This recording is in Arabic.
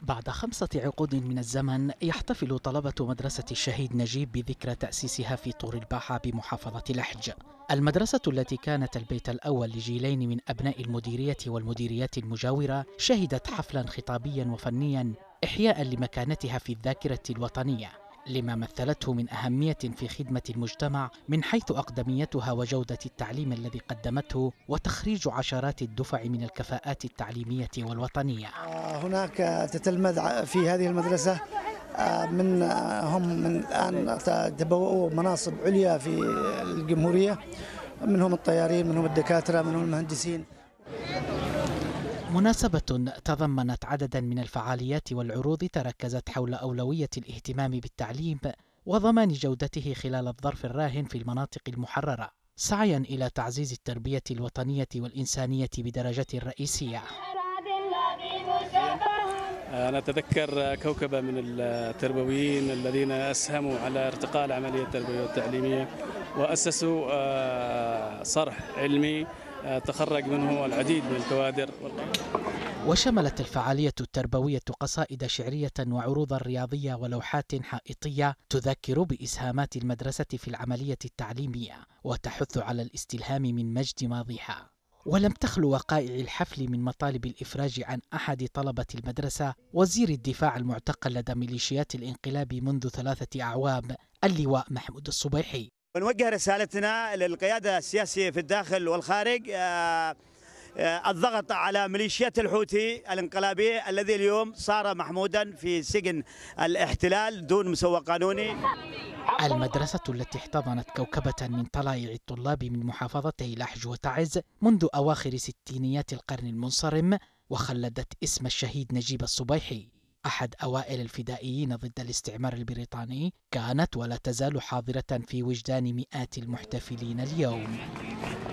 بعد 5 عقود من الزمن يحتفل طلبة مدرسة الشهيد نجيب بذكرى تأسيسها في طور الباحة بمحافظة لحج. المدرسة التي كانت البيت الأول لجيلين من أبناء المديرية والمديريات المجاورة شهدت حفلا خطابيا وفنيا إحياء لمكانتها في الذاكرة الوطنية، لما مثلته من أهمية في خدمة المجتمع من حيث أقدميتها وجودة التعليم الذي قدمته وتخريج عشرات الدفع من الكفاءات التعليمية والوطنية. هناك تتلمذ في هذه المدرسة هم من الآن تبوؤوا مناصب عليا في الجمهورية، منهم الطيارين، منهم الدكاترة، منهم المهندسين. مناسبة تضمنت عددا من الفعاليات والعروض تركزت حول أولوية الاهتمام بالتعليم وضمان جودته خلال الظرف الراهن في المناطق المحررة، سعيا إلى تعزيز التربية الوطنية والإنسانية بدرجة رئيسية. أنا أتذكر كوكبة من التربويين الذين أسهموا على ارتقاء العملية التربوية والتعليمية وأسسوا صرح علمي تخرج منه العديد من الكوادر. وشملت الفعالية التربوية قصائد شعرية وعروضا رياضية ولوحات حائطية تذكر بإسهامات المدرسة في العملية التعليمية وتحث على الاستلهام من مجد ماضيها. ولم تخلو وقائع الحفل من مطالب الإفراج عن أحد طلبة المدرسة وزير الدفاع المعتقل لدى ميليشيات الانقلاب منذ 3 أعوام اللواء محمود الصبيحي. ونوجه رسالتنا للقيادة السياسية في الداخل والخارج الضغط على ميليشيات الحوثي الانقلابي الذي اليوم صار محمودا في سجن الاحتلال دون مسوى قانوني. المدرسة التي احتضنت كوكبة من طلائع الطلاب من محافظتي لحج وتعز منذ أواخر ستينيات القرن المنصرم وخلدت اسم الشهيد نجيب الصبيحي أحد أوائل الفدائيين ضد الاستعمار البريطاني، كانت ولا تزال حاضرة في وجدان مئات المحتفلين اليوم.